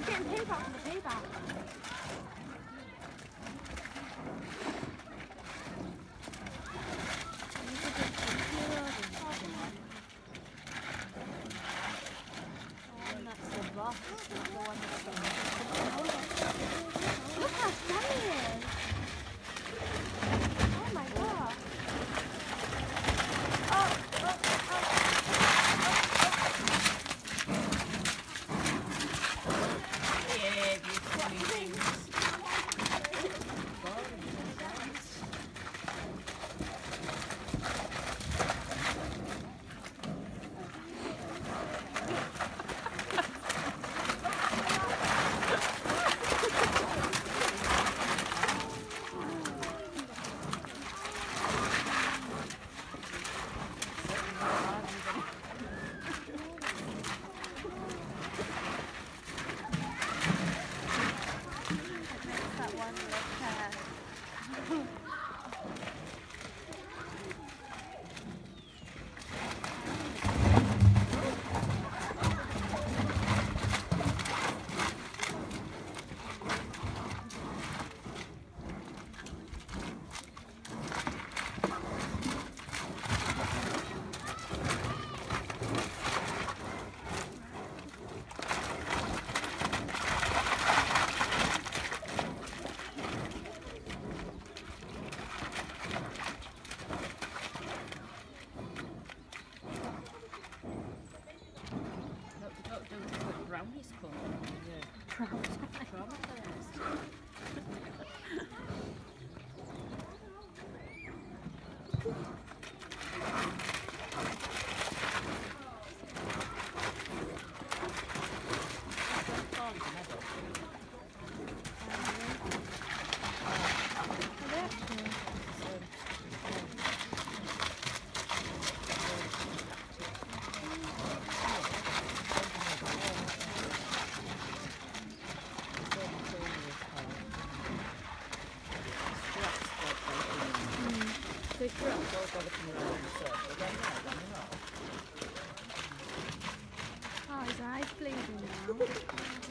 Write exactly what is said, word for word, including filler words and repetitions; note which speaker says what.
Speaker 1: getting payback from the payback. Look how funny it is. Oh my god. Oh, oh, oh,
Speaker 2: Yeah, beautiful things. Brownies come. They grew up all looking around the circle, don't they?
Speaker 1: Oh, his eyes bleeding now.